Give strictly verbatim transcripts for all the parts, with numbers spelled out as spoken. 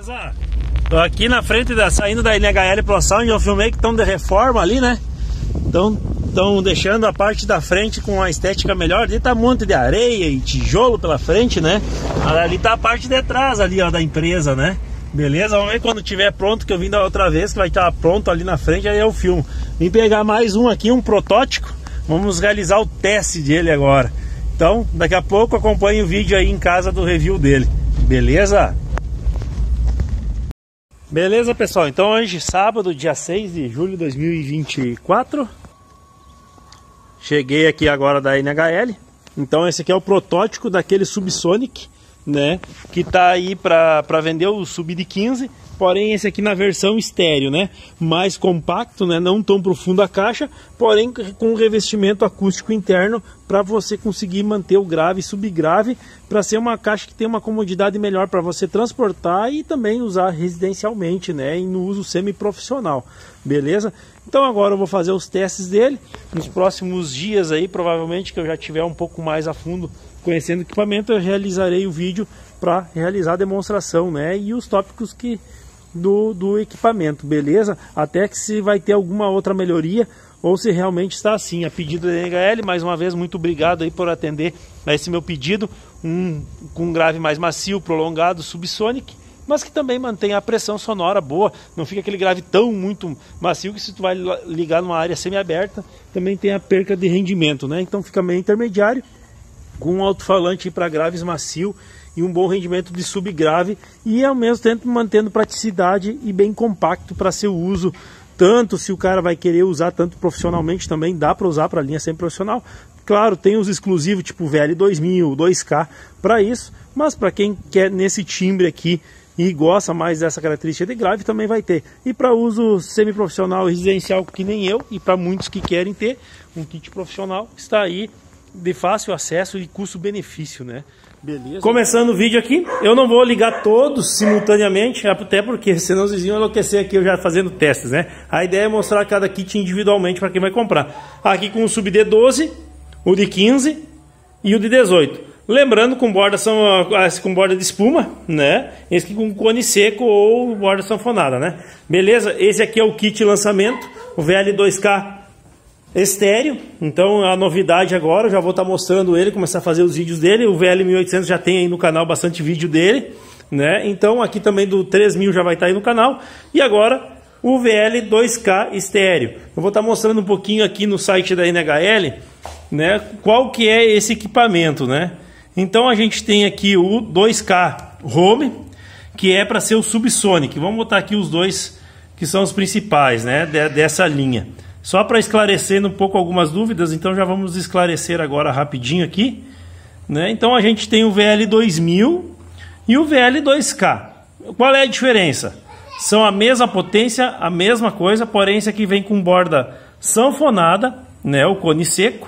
Beleza? Tô aqui na frente, da, saindo da N H L Pro Sound, eu filmei que estão de reforma ali, né? Então estão deixando a parte da frente com a estética melhor. Ali tá um monte de areia e tijolo pela frente, né? Ali tá a parte de trás ali, ó, da empresa, né? Beleza? Vamos ver quando tiver pronto, que eu vim da outra vez, que vai estar pronto ali na frente, aí eu filmo. Vim pegar mais um aqui, um protótipo. Vamos realizar o teste dele agora. Então, daqui a pouco acompanhe o vídeo aí em casa do review dele. Beleza? Beleza, pessoal? Então hoje, sábado, dia seis de julho de dois mil e vinte e quatro. Cheguei aqui agora da N H L. Então esse aqui é o protótipo daquele Subsonic, né? Que tá aí para vender o Sub de quinze. Porém esse aqui na versão estéreo, né? Mais compacto, né? Não tão profundo a caixa, porém com revestimento acústico interno para você conseguir manter o grave e subgrave, para ser uma caixa que tem uma comodidade melhor para você transportar e também usar residencialmente, né? E no uso semi-profissional, beleza? Então agora eu vou fazer os testes dele nos próximos dias aí, provavelmente que eu já tiver um pouco mais a fundo conhecendo o equipamento, eu realizarei o vídeo para realizar a demonstração, né? E os tópicos que Do, do equipamento, beleza? Até que se vai ter alguma outra melhoria ou se realmente está assim. A pedido da N H L, mais uma vez, muito obrigado aí por atender a esse meu pedido, um, com um grave mais macio, prolongado, Subsonic, mas que também mantém a pressão sonora boa, não fica aquele grave tão muito macio que se tu vai ligar numa área semi-aberta, também tem a perca de rendimento, né? Então fica meio intermediário, com um alto-falante para graves macio e um bom rendimento de subgrave, e ao mesmo tempo mantendo praticidade e bem compacto para seu uso, tanto se o cara vai querer usar tanto profissionalmente, também dá para usar para a linha semi-profissional. Claro, tem os exclusivos tipo V L dois mil, dois K para isso, mas para quem quer nesse timbre aqui e gosta mais dessa característica de grave, também vai ter. E para uso semi-profissional e residencial, que nem eu, e para muitos que querem ter um kit profissional, está aí de fácil acesso e custo-benefício, né? Beleza. Começando o vídeo aqui, eu não vou ligar todos simultaneamente, até porque senão os vizinhos vão enlouquecer aqui eu já fazendo testes, né? A ideia é mostrar cada kit individualmente para quem vai comprar. Aqui com o Sub de doze, o de quinze e o de dezoito. Lembrando, com borda, são, esse com borda de espuma, né? Esse aqui com cone seco ou borda sanfonada, né? Beleza? Esse aqui é o kit lançamento, o V L dois K estéreo. Então a novidade agora, eu já vou estar mostrando ele, começar a fazer os vídeos dele. O V L mil e oitocentos já tem aí no canal bastante vídeo dele, né? Então aqui também do três mil já vai estar aí no canal. E agora o V L dois K estéreo. Eu vou estar mostrando um pouquinho aqui no site da N H L, né? Qual que é esse equipamento, né? Então a gente tem aqui o dois K Home, que é para ser o Subsonic. Vamos botar aqui os dois que são os principais, né? Dessa linha. Só para esclarecer um pouco algumas dúvidas, então já vamos esclarecer agora rapidinho aqui, né? Então a gente tem o V L dois mil e o V L dois K. Qual é a diferença? São a mesma potência, a mesma coisa, porém esse aqui vem com borda sanfonada, né? O cone seco.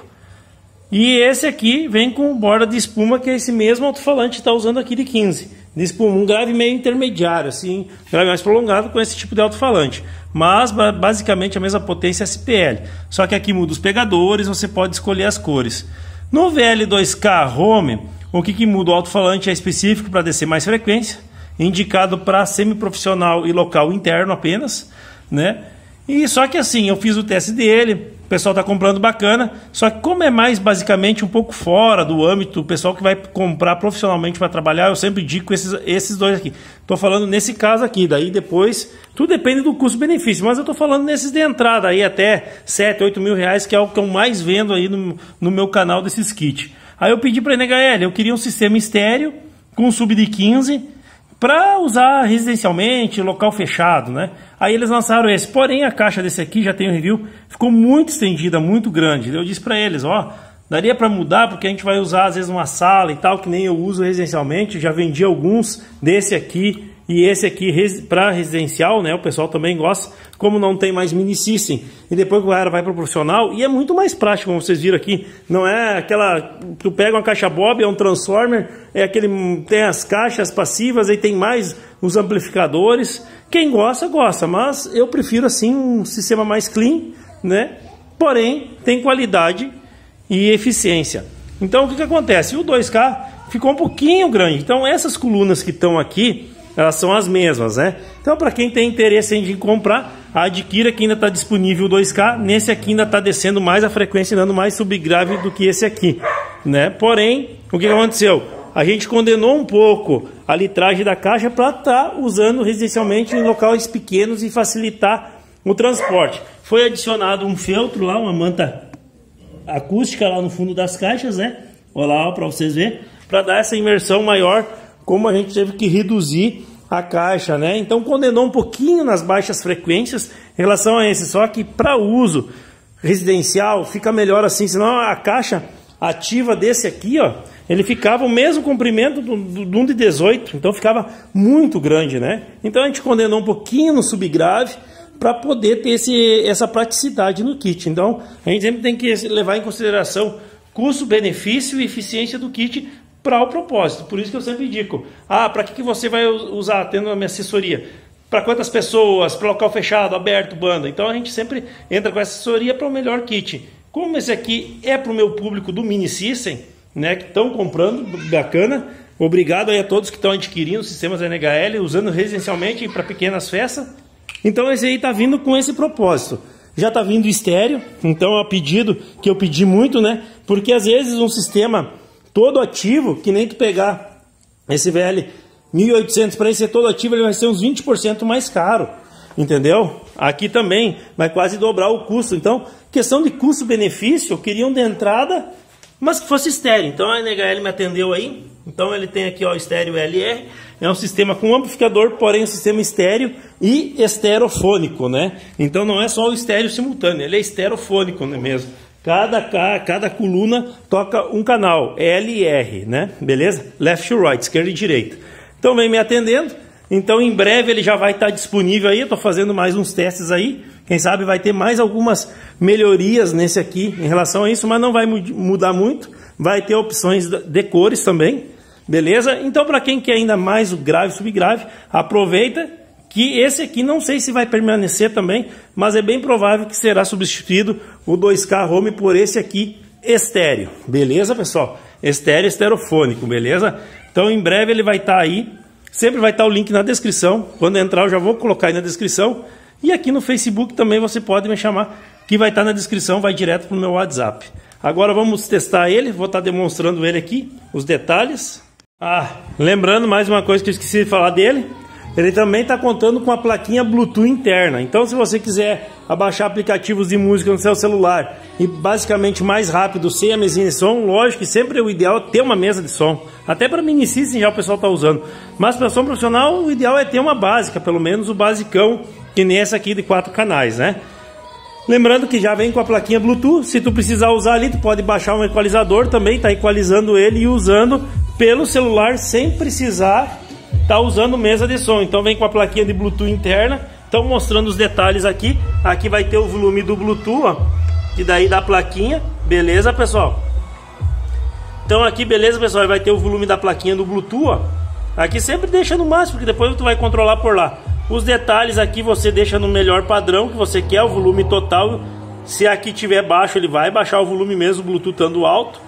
E esse aqui vem com borda de espuma, que é esse mesmo alto-falante está usando aqui de quinze. De espuma, um grave meio intermediário, assim, grave mais prolongado com esse tipo de alto-falante. Mas basicamente a mesma potência S P L. Só que aqui muda os pegadores, você pode escolher as cores. No V L dois K Home, o que, que muda? O alto-falante é específico para descer mais frequência, indicado para semi-profissional e local interno apenas, né? E só que assim, eu fiz o teste dele, o pessoal está comprando bacana, só que como é mais basicamente um pouco fora do âmbito, o pessoal que vai comprar profissionalmente para trabalhar, eu sempre indico esses, esses dois aqui. Estou falando nesse caso aqui, daí depois, tudo depende do custo-benefício, mas eu estou falando nesses de entrada aí até sete, oito mil reais, que é o que eu mais vendo aí no, no meu canal desses kits. Aí eu pedi para a N H L, eu queria um sistema estéreo com sub de quinze, para usar residencialmente, local fechado, né? Aí eles lançaram esse, porém a caixa desse aqui, já tem um review, ficou muito estendida, muito grande. Eu disse para eles, ó, daria para mudar, porque a gente vai usar às vezes uma sala e tal, que nem eu uso residencialmente, já vendi alguns desse aqui e esse aqui para residencial, né? O pessoal também gosta, como não tem mais mini system. E depois o cara vai para o profissional e é muito mais prático, como vocês viram aqui. Não é aquela, tu pega uma caixa Bob, é um transformer, é aquele, tem as caixas passivas, aí tem mais os amplificadores. Quem gosta, gosta, mas eu prefiro assim um sistema mais clean, né? Porém, tem qualidade e eficiência. Então o que, que acontece? O dois K ficou um pouquinho grande. Então essas colunas que estão aqui, elas são as mesmas, né? Então, para quem tem interesse em comprar, adquira, que ainda está disponível dois K. Nesse aqui ainda está descendo mais a frequência, dando mais subgrave do que esse aqui, né? Porém, o que aconteceu? A gente condenou um pouco a litragem da caixa para estar tá usando residencialmente em locais pequenos e facilitar o transporte. Foi adicionado um feltro lá, uma manta acústica lá no fundo das caixas, né? Olha lá, para vocês verem, para dar essa imersão maior, como a gente teve que reduzir a caixa, né? Então condenou um pouquinho nas baixas frequências em relação a esse, só que para uso residencial fica melhor assim, senão a caixa ativa desse aqui, ó, ele ficava o mesmo comprimento do, do, do um de dezoito, então ficava muito grande, né? Então a gente condenou um pouquinho no subgrave para poder ter esse, essa praticidade no kit. Então a gente sempre tem que levar em consideração custo-benefício e eficiência do kit para o propósito. Por isso que eu sempre indico, ah, para que, que você vai usar tendo a minha assessoria? Para quantas pessoas, para local fechado, aberto, banda? Então a gente sempre entra com essa assessoria para o melhor kit. Como esse aqui é para o meu público do Mini System, né, que estão comprando, bacana. Obrigado aí a todos que estão adquirindo sistemas N H L, usando residencialmente para pequenas festas. Então esse aí está vindo com esse propósito. Já está vindo estéreo, então é um pedido que eu pedi muito, né? Porque às vezes um sistema todo ativo, que nem tu pegar esse V L mil e oitocentos para ele ser todo ativo, ele vai ser uns vinte por cento mais caro, entendeu? Aqui também vai quase dobrar o custo. Então, questão de custo-benefício, eu queria um de entrada, mas que fosse estéreo. Então a N H L me atendeu aí. Então ele tem aqui, ó, estéreo L R. É um sistema com amplificador, porém um sistema estéreo e estereofônico, né? Então não é só o estéreo simultâneo, ele é estereofônico, não é mesmo? Cada, cada coluna toca um canal, L R, né? Beleza? Left to right, esquerda e direita. Então vem me atendendo. Então em breve ele já vai estar disponível aí. Eu estou fazendo mais uns testes aí. Quem sabe vai ter mais algumas melhorias nesse aqui em relação a isso, mas não vai mudar muito. Vai ter opções de cores também, beleza? Então para quem quer ainda mais o grave e subgrave, aproveita que esse aqui não sei se vai permanecer também, mas é bem provável que será substituído o dois K Home por esse aqui estéreo, beleza, pessoal? Estéreo, estereofônico, beleza? Então em breve ele vai estar aí, sempre vai estar o link na descrição. Quando entrar eu já vou colocar aí na descrição. E aqui no Facebook também você pode me chamar, que vai estar na descrição, vai direto para o meu WhatsApp. Agora vamos testar ele, vou estar demonstrando ele aqui, os detalhes. Ah, lembrando mais uma coisa que eu esqueci de falar dele, ele também está contando com a plaquinha Bluetooth interna. Então se você quiser abaixar aplicativos de música no seu celular e basicamente mais rápido, sem a mesinha de som, lógico que sempre o ideal é ter uma mesa de som. Até para Mini System já o pessoal está usando. Mas para som profissional o ideal é ter uma básica, pelo menos o basicão, que nem essa aqui de quatro canais, né? Lembrando que já vem com a plaquinha Bluetooth. Se tu precisar usar ali, tu pode baixar um equalizador também, tá equalizando ele e usando pelo celular sem precisar tá usando mesa de som. Então vem com a plaquinha de Bluetooth interna. Então mostrando os detalhes aqui. Aqui vai ter o volume do Bluetooth, ó, e daí da plaquinha, beleza, pessoal? Então aqui, beleza, pessoal, vai ter o volume da plaquinha do Bluetooth, ó. Aqui sempre deixa no máximo, porque depois tu vai controlar por lá. Os detalhes aqui você deixa no melhor padrão que você quer, o volume total. Se aqui tiver baixo, ele vai baixar o volume mesmo, o Bluetooth estando alto.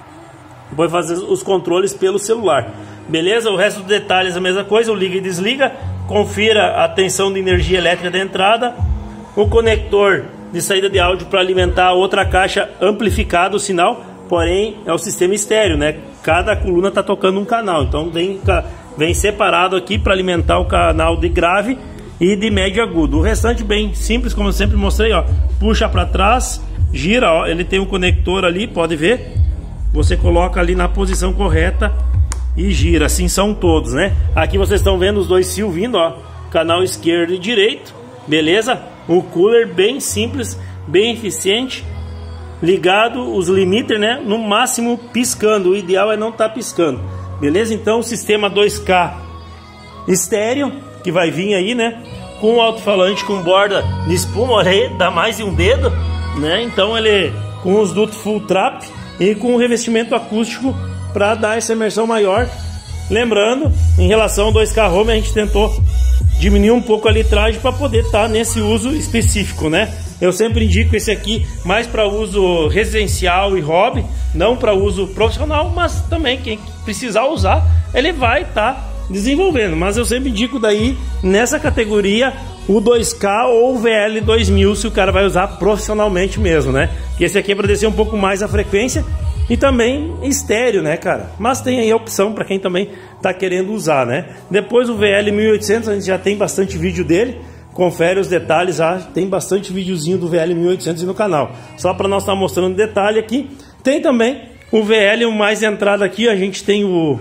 Vai fazer os controles pelo celular, beleza? O resto dos detalhes a mesma coisa, o liga e desliga. Confira a tensão de energia elétrica da entrada. O conector de saída de áudio para alimentar outra caixa amplificado o sinal. Porém é o sistema estéreo, né? Cada coluna está tocando um canal, então vem, vem separado aqui para alimentar o canal de grave e de médio agudo. O restante bem simples, como eu sempre mostrei, ó. Puxa para trás, gira, ó. Ele tem um conector ali, pode ver. Você coloca ali na posição correta e gira, assim são todos, né? Aqui vocês estão vendo os dois fios vindo, ó. Canal esquerdo e direito, beleza? O cooler bem simples, bem eficiente. Ligado os limiter, né? No máximo piscando. O ideal é não estar tá piscando, beleza? Então o sistema dois K estéreo que vai vir aí, né? Com alto-falante com borda de espuma, olha aí, dá mais de um dedo, né? Então ele com os dutos full trap e com o revestimento acústico para dar essa imersão maior. Lembrando, em relação ao dois K Home, a gente tentou diminuir um pouco a litragem para poder estar tá nesse uso específico, né? Eu sempre indico esse aqui mais para uso residencial e hobby, não para uso profissional, mas também quem precisar usar, ele vai estar tá desenvolvendo, mas eu sempre indico daí nessa categoria o dois K ou o V L dois mil, se o cara vai usar profissionalmente mesmo, né? Que esse aqui é para descer um pouco mais a frequência e também estéreo, né, cara? Mas tem aí a opção para quem também tá querendo usar, né? Depois o V L mil e oitocentos, a gente já tem bastante vídeo dele. Confere os detalhes, já tem bastante videozinho do V L mil e oitocentos no canal. Só para nós estar tá mostrando detalhe aqui. Tem também o V L, o mais entrada aqui, a gente tem o,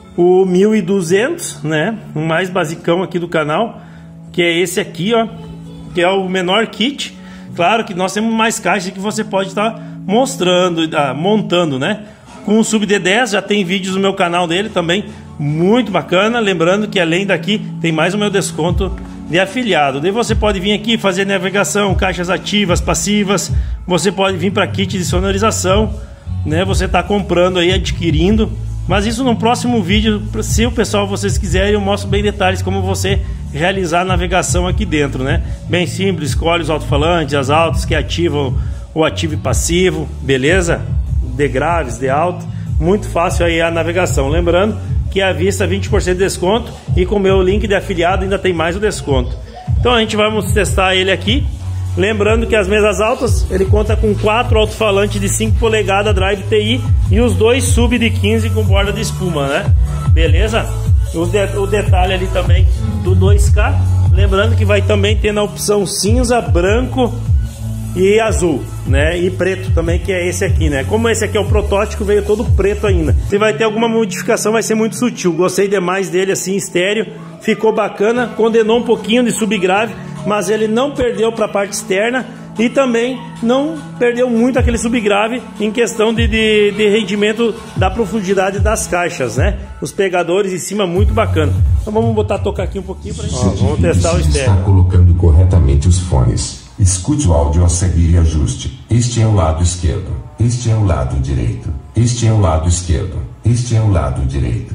o mil e duzentos, né? O mais basicão aqui do canal, que é esse aqui, ó, que é o menor kit. Claro que nós temos mais caixas que você pode estar tá mostrando, ah, montando, né? Com o Sub D dez, já tem vídeos no meu canal dele também, muito bacana. Lembrando que além daqui tem mais o meu desconto de afiliado. Daí você pode vir aqui fazer navegação, caixas ativas, passivas. Você pode vir para kit de sonorização, né? Você está comprando aí, adquirindo. Mas isso no próximo vídeo, se o pessoal vocês quiserem, eu mostro bem detalhes como você realizar a navegação aqui dentro, né? Bem simples, escolhe os alto-falantes, as altas que ativam o ativo e passivo, beleza? De graves, de alto, muito fácil aí a navegação. Lembrando que à vista vinte por cento de desconto e com o meu link de afiliado ainda tem mais o desconto. Então a gente vai testar ele aqui. Lembrando que as mesas altas, ele conta com quatro alto-falantes de cinco polegadas Drive T I e os dois sub de quinze com borda de espuma, né? Beleza? O, de, o detalhe ali também do dois K. Lembrando que vai também ter na opção cinza, branco e azul, né? E preto também, que é esse aqui, né? Como esse aqui é o protótipo, veio todo preto ainda. Se vai ter alguma modificação, vai ser muito sutil. Gostei demais dele assim, estéreo. Ficou bacana, condenou um pouquinho de subgrave, mas ele não perdeu para a parte externa e também não perdeu muito aquele subgrave em questão de, de, de rendimento da profundidade das caixas, né? Os pegadores em cima, muito bacana. Então vamos botar tocar aqui um pouquinho para gente. Ó, vamos testar o estéreo. Está colocando corretamente os fones. Escute o áudio a seguir e ajuste. Este é o lado esquerdo. Este é o lado direito. Este é o lado esquerdo. Este é o lado direito.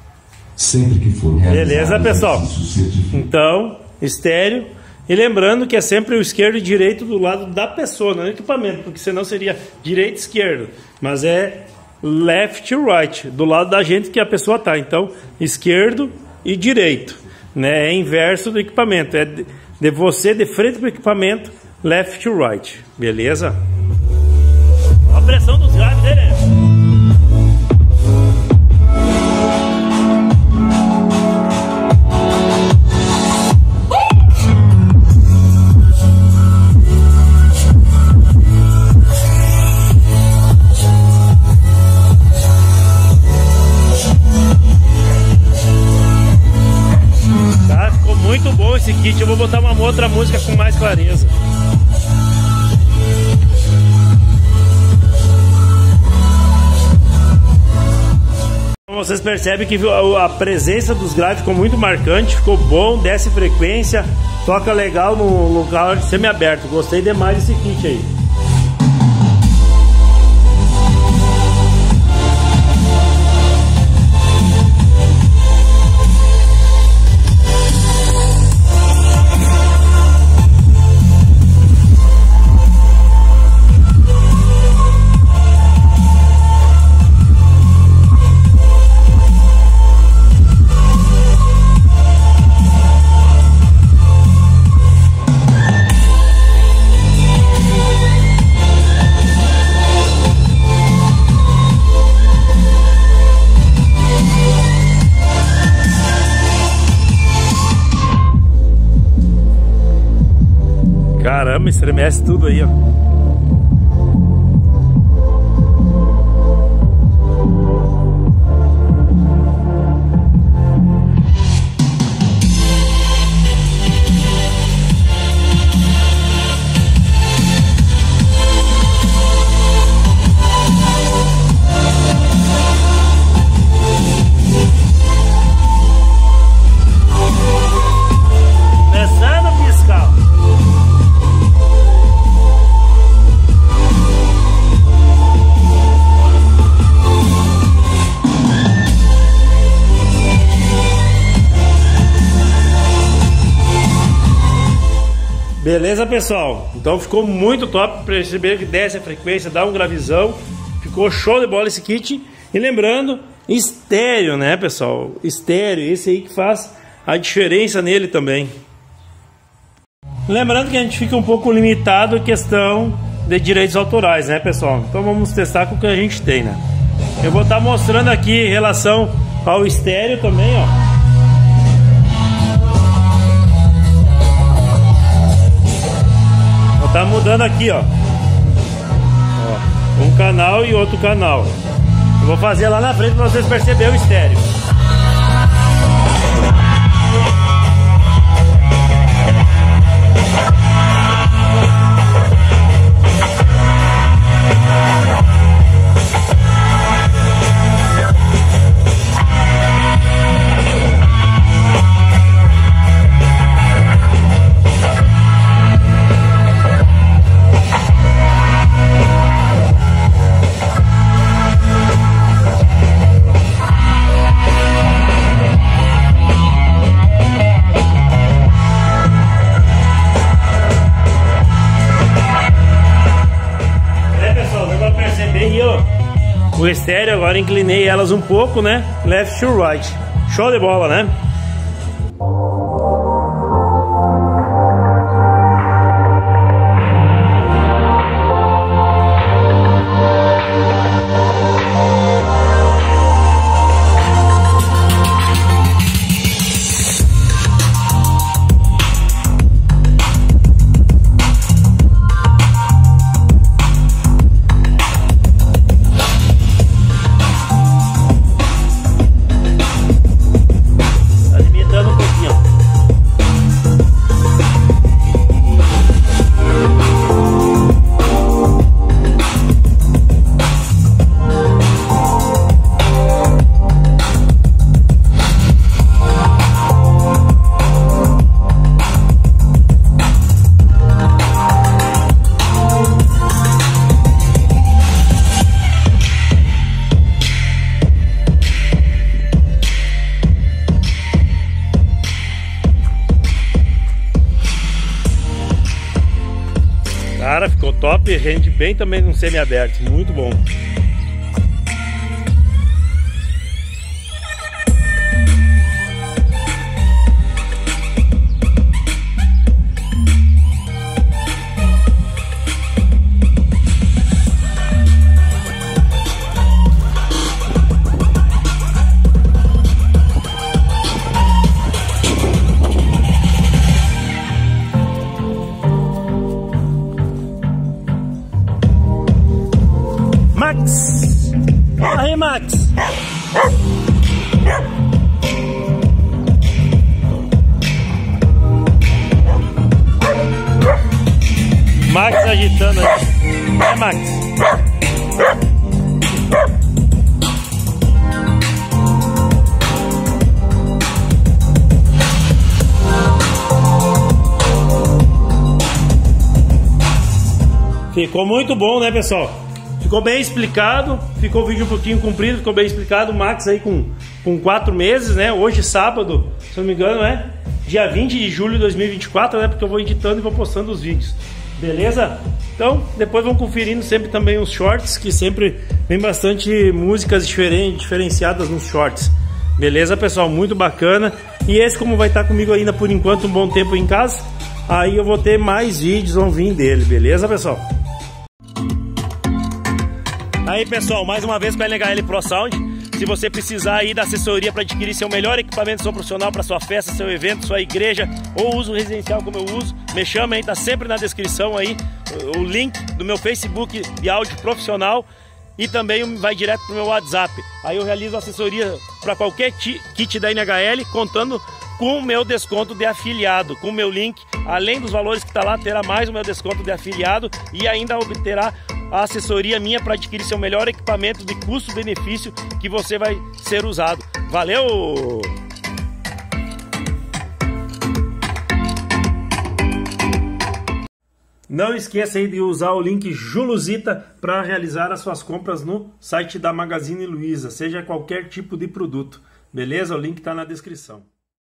Sempre que for realizado. Beleza, pessoal? Então, estéreo. E lembrando que é sempre o esquerdo e direito do lado da pessoa, não é equipamento, porque senão seria direito e esquerdo. Mas é left e right, do lado da gente que a pessoa tá. Então, esquerdo e direito, né? É inverso do equipamento. É de, de você de frente para o equipamento, left e right. Beleza? Olha a pressão dos graves dele. Muito bom esse kit, eu vou botar uma outra música com mais clareza. Vocês percebem que a presença dos graves ficou muito marcante, ficou bom, desce frequência, toca legal no lugar semi-aberto. Gostei demais desse kit aí. Caramba, estremece tudo aí, ó. Beleza, pessoal? Então ficou muito top. Perceber que desce a frequência, dá um gravizão. Ficou show de bola esse kit. E lembrando estéreo, né, pessoal? Estéreo, esse aí que faz a diferença nele também. Lembrando que a gente fica um pouco limitado em questão de direitos autorais, né, pessoal? Então vamos testar com o que a gente tem, né? Eu vou estar mostrando aqui em relação ao estéreo também, ó. Vou estar mudando aqui, ó. Ó, um canal e outro canal. Eu vou fazer lá na frente para vocês perceberem o estéreo. O estéreo, agora inclinei elas um pouco, né? Left to right. Show de bola, né? Cara, ficou top, rende bem também no semi-aberto, muito bom. Max! Aí, Max! Max agitando aí. É, Max? Ficou muito bom, né, pessoal? Ficou bem explicado, ficou o vídeo um pouquinho comprido, ficou bem explicado. O Max aí com, com quatro meses, né? Hoje, sábado, se não me engano, é dia vinte de julho de dois mil e vinte e quatro, né? Porque eu vou editando e vou postando os vídeos. Beleza? Então, depois vão conferindo sempre também os shorts, que sempre tem bastante músicas diferentes, diferenciadas nos shorts. Beleza, pessoal? Muito bacana. E esse, como vai estar comigo ainda por enquanto um bom tempo em casa, aí eu vou ter mais vídeos, vão vir dele. Beleza, pessoal? Aí, pessoal, mais uma vez com a N H L Pro Sound. Se você precisar aí da assessoria para adquirir seu melhor equipamento som profissional para sua festa, seu evento, sua igreja ou uso residencial como eu uso, me chama aí, tá sempre na descrição aí o link do meu Facebook de áudio profissional e também vai direto pro meu WhatsApp. Aí eu realizo assessoria para qualquer kit da N H L, contando com o meu desconto de afiliado. Com o meu link, além dos valores que está lá, terá mais o meu desconto de afiliado e ainda obterá a assessoria minha para adquirir seu melhor equipamento de custo-benefício que você vai ser usado. Valeu! Não esqueça aí de usar o link Juluzita para realizar as suas compras no site da Magazine Luiza, seja qualquer tipo de produto. Beleza? O link está na descrição.